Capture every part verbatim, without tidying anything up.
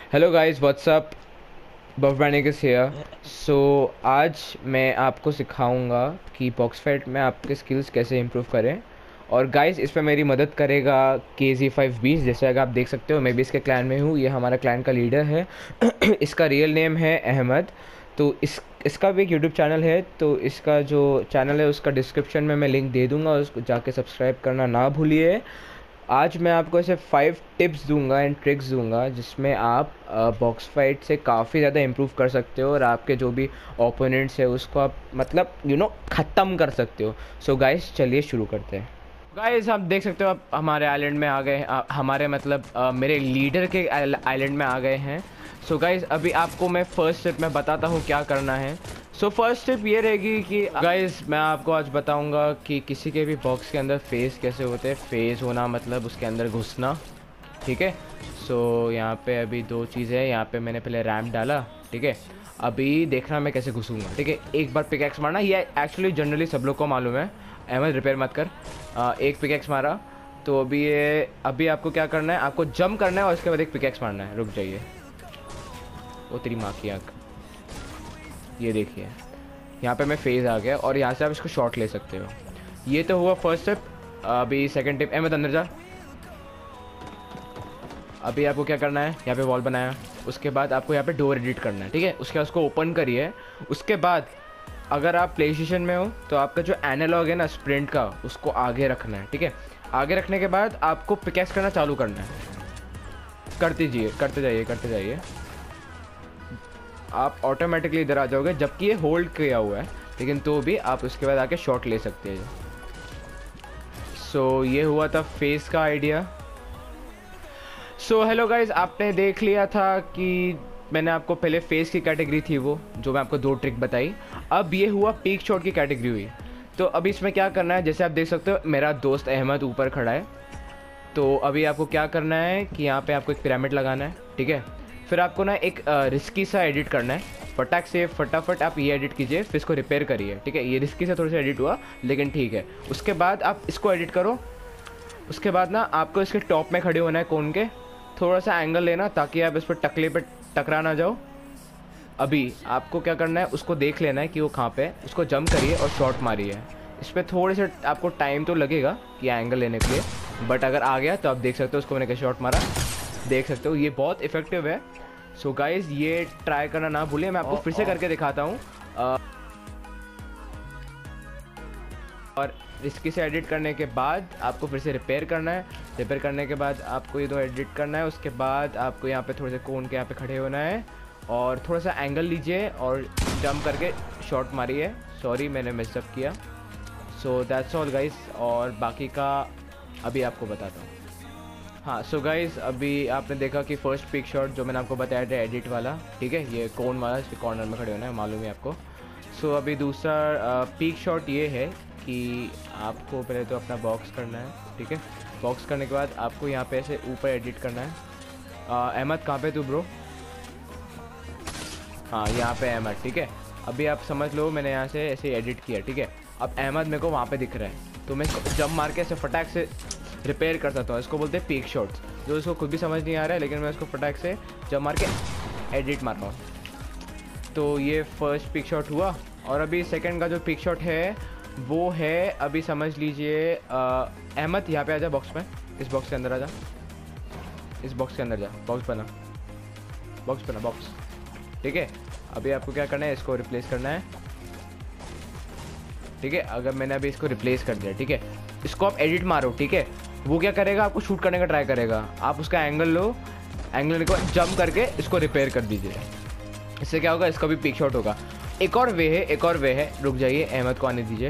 Hello guys, what's up. बफबानिकस here. So आज मैं आपको सिखाऊंगा कि बॉक्स फाइट में आपके स्किल्स कैसे इम्प्रूव करें। और गाइस, इस पे मेरी मदद करेगा के जी फाइव बीस। जैसे अगर आप देख सकते हो, मैं भी इसके क्लैन में हूँ। ये हमारा क्लैन का लीडर है। इसका रियल नेम है अहमद। तो इस इसका भी एक यूट्यूब चैनल है। तो इसका जो चैनल है उसका डिस्क्रिप्शन में मैं लिंक दे दूँगा, उसको जाके सब्सक्राइब करना ना भूलिए। आज मैं आपको ऐसे फाइव टिप्स दूंगा एंड ट्रिक्स दूंगा जिसमें आप बॉक्स फाइट से काफ़ी ज़्यादा इम्प्रूव कर सकते हो और आपके जो भी ओपोनेंट्स है उसको आप मतलब यू नो ख़त्म कर सकते हो। सो गाइस, चलिए शुरू करते हैं। गाइस, आप देख सकते हो आप हमारे आइलैंड में आ गए हैं। आ, हमारे मतलब आ, मेरे लीडर के आइलैंड में आ गए हैं। सो गाइस, अभी आपको मैं फर्स्ट स्टेप में बताता हूँ क्या करना है। सो फर्स्ट स्टेप ये रहेगी कि गाइस, मैं आपको आज बताऊंगा कि किसी के भी बॉक्स के अंदर फेस कैसे होते हैं। फेस होना मतलब उसके अंदर घुसना, ठीक है। सो यहाँ पे अभी दो चीज़ें हैं। यहाँ पे मैंने पहले रैम्प डाला, ठीक है। अभी देखना मैं कैसे घुसूंगा, ठीक है। एक बार पिकैक्स मारना, ये एक्चुअली जनरली सब लोग को मालूम है। अहमद, रिपेयर मत कर। आ, एक पिकैक्स मारा तो अभी ये अभी आपको क्या करना है, आपको जंप करना है और उसके बाद एक पिकैक्स मारना है। रुक जाइए, वो तेरी माँ की आँख। ये देखिए, यहाँ पे मैं फेज़ आ गया और यहाँ से आप इसको शॉट ले सकते हो। ये तो हुआ फर्स्ट स्टेप। अभी सेकंड टिप, अहमद अंदर जा। अभी आपको क्या करना है, यहाँ पे वॉल बनाया, उसके बाद आपको यहाँ पे डोर एडिट करना है, ठीक है। उसके बाद उसको ओपन करिए। उसके बाद अगर आप प्ले स्टेशन में हो तो आपका जो एनालॉग है ना स्प्रिंट का, उसको आगे रखना है, ठीक है। आगे रखने के बाद आपको पिकैक्स करना चालू करना है। करते जाइए करते जाइए करते जाइए आप ऑटोमेटिकली इधर आ जाओगे, जबकि ये होल्ड किया हुआ है, लेकिन तो भी आप उसके बाद आके शॉट ले सकते हैं। सो so, ये हुआ था फेस का आइडिया। सो हेलो गाइज, आपने देख लिया था कि मैंने आपको पहले फेस की कैटेगरी थी वो जो मैं आपको दो ट्रिक बताई। अब ये हुआ पीक शॉट की कैटेगरी हुई। तो अभी इसमें क्या करना है, जैसे आप देख सकते हो मेरा दोस्त अहमद ऊपर खड़ा है। तो अभी आपको क्या करना है कि यहाँ पे आपको एक पिरामिड लगाना है, ठीक है। फिर आपको ना एक रिस्की सा एडिट करना है। फटाक से फटाफट आप ये एडिट कीजिए, फिर इसको रिपेयर करिए, ठीक है। ये रिस्की से थोड़ा सा एडिट हुआ लेकिन ठीक है। उसके बाद आप इसको एडिट करो। उसके बाद ना आपको इसके टॉप में खड़े होना है, कोन के थोड़ा सा एंगल लेना ताकि आप इस पर टकले पे टकरा ना जाओ। अभी आपको क्या करना है, उसको देख लेना है कि वो कहाँ पे है, उसको जंप करिए और शॉट मारिए। इस पर थोड़े से आपको टाइम तो लगेगा कि एंगल लेने के लिए, बट अगर आ गया तो आप देख सकते हो उसको मैंने कैसे शॉट मारा। देख सकते हो ये बहुत इफेक्टिव है। सो so गाइज, ये ट्राई करना ना भूलिए। मैं आपको फिर से करके दिखाता हूँ। और इसकी से एडिट करने के बाद आपको फिर से रिपेयर करना है। रिपेयर करने के बाद आपको ये दो एडिट करना है। उसके बाद आपको यहाँ पे थोड़े से कोन के यहाँ पे खड़े होना है और थोड़ा सा एंगल लीजिए और जंप करके शॉट मारिए। सॉरी, मैंने मिसअप किया। सो दैट्स ऑल गाइज, और बाकी का अभी आपको बताता हूँ। हाँ, सो गाइज, अभी आपने देखा कि फर्स्ट पिक शॉट जो मैंने आपको बताया था एडिट वाला, ठीक है। ये कोन वाला, इसके कॉर्नर में खड़े होना है, मालूम है आपको। सो so, अभी दूसरा पिक शॉट ये है कि आपको पहले तो अपना बॉक्स करना है, ठीक है। बॉक्स करने के बाद आपको यहाँ पे ऐसे ऊपर एडिट करना है। अहमद कहाँ पे तू ब्रो? हाँ, यहाँ पे अहमद, ठीक है। अभी आप समझ लो मैंने यहाँ से ऐसे एडिट किया, ठीक है। अब अहमद मेरे को वहाँ पे दिख रहा है तो मैं इसको जंप मार के ऐसे फटाक से रिपेयर कर सकता हूँ। इसको बोलते हैं पीक शॉट्स, जो इसको खुद भी समझ नहीं आ रहा है, लेकिन मैं इसको फटाक से जंप मार के एडिट मार रहा हूँ। तो ये फर्स्ट पिक शॉट हुआ। और अभी सेकंड का जो पिक शॉट है वो है, अभी समझ लीजिए, अहमद यहाँ पे आ जा बॉक्स में, इस बॉक्स के अंदर आ जा, इस बॉक्स के अंदर जा, बॉक्स बना, बॉक्स बना, बॉक्स, ठीक है। अभी आपको क्या करना है, इसको रिप्लेस करना है, ठीक है। अगर मैंने अभी इसको रिप्लेस कर दिया, ठीक है, इसको आप एडिट मारो, ठीक है। वो क्या करेगा, आपको शूट करने का ट्राई करेगा। आप उसका एंगल लो, एंगल को जंप करके इसको रिपेयर कर दीजिए। इससे क्या होगा, इसका भी पिक शॉट होगा। एक और वे है, एक और वे है। रुक जाइए, अहमद को आने दीजिए।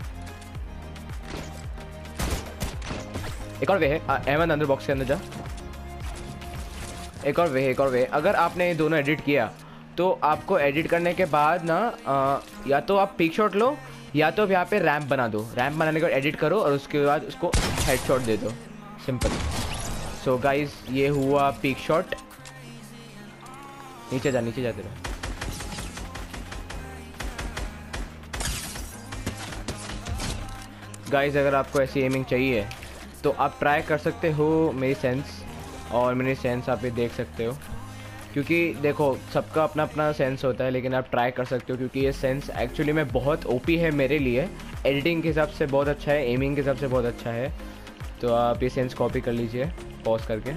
एक और वे है, अहमद अंदर बॉक्स के अंदर जा। एक और वे है, एक और वे। अगर आपने ये दोनों एडिट किया तो आपको एडिट करने के बाद ना आ, या तो आप पिक शॉट लो या तो आप यहाँ पे रैम्प बना दो। रैम्प बनाने के बाद एडिट करो और उसके बाद उसको हेडशॉट दे दो, सिंपल। सो गाइज, ये हुआ पिक शॉट। नीचे जा, नीचे जाते रहो। गाइज, अगर आपको ऐसी एमिंग चाहिए तो आप ट्राई कर सकते हो मेरी सेंस, और मेरी सेंस आप ये देख सकते हो। क्योंकि देखो सबका अपना अपना सेंस होता है, लेकिन आप ट्राई कर सकते हो क्योंकि ये सेंस एक्चुअली में बहुत ओपी है मेरे लिए। एडिटिंग के हिसाब से बहुत अच्छा है, एमिंग के हिसाब से बहुत अच्छा है। तो आप ये सेंस कॉपी कर लीजिए पॉज करके।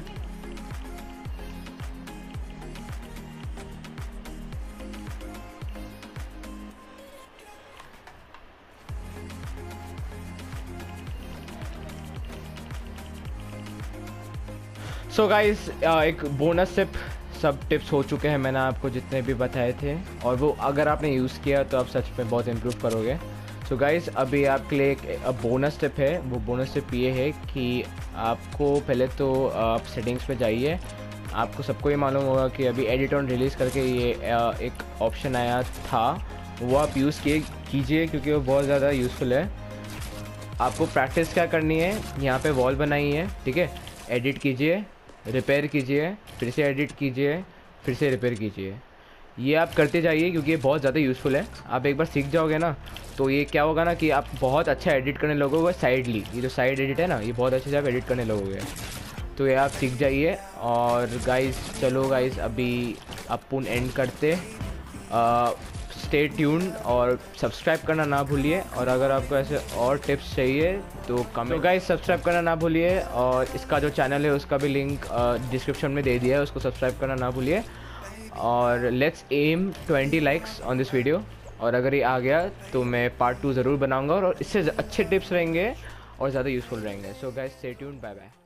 सो गाइस, एक बोनस टिप, सब टिप्स हो चुके हैं मैंने आपको जितने भी बताए थे, और वो अगर आपने यूज़ किया तो आप सच में बहुत इम्प्रूव करोगे। सो गाइस, अभी आपके लिए एक बोनस टिप है। वो बोनस टिप ये है कि आपको पहले तो आप सेटिंग्स में जाइए। आपको सबको ये मालूम होगा कि अभी एडिट ऑन रिलीज़ करके ये एक ऑप्शन आया था, वो आप यूज़ किए कीजिए क्योंकि वो बहुत ज़्यादा यूज़फुल है। आपको प्रैक्टिस क्या करनी है, यहाँ पे वॉल बनाई है, ठीक है, एडिट कीजिए, रिपेयर कीजिए, फिर से एडिट कीजिए, फिर से रिपेयर कीजिए। ये आप करते जाइए क्योंकि ये बहुत ज़्यादा यूज़फुल है। आप एक बार सीख जाओगे ना तो ये क्या होगा ना कि आप बहुत अच्छा एडिट करने लगोगे साइडली। ये जो साइड एडिट है ना, ये बहुत अच्छे से आप एडिट करने लगोगे। तो ये आप सीख जाइए। और गाइस चलो गाइस, अभी अपन एंड करते। स्टे ट्यून और सब्सक्राइब करना ना भूलिए। और अगर आपको ऐसे और टिप्स चाहिए तो कमेंट। तो गाइस सब्सक्राइब करना ना भूलिए, और इसका जो चैनल है उसका भी लिंक डिस्क्रिप्शन में दे दिया है, उसको सब्सक्राइब करना ना भूलिए। और let's aim twenty likes on this video. और अगर ये आ गया तो मैं पार्ट टू ज़रूर बनाऊंगा, और इससे अच्छे टिप्स रहेंगे और ज़्यादा यूज़फुल रहेंगे। So guys stay tune, bye bye.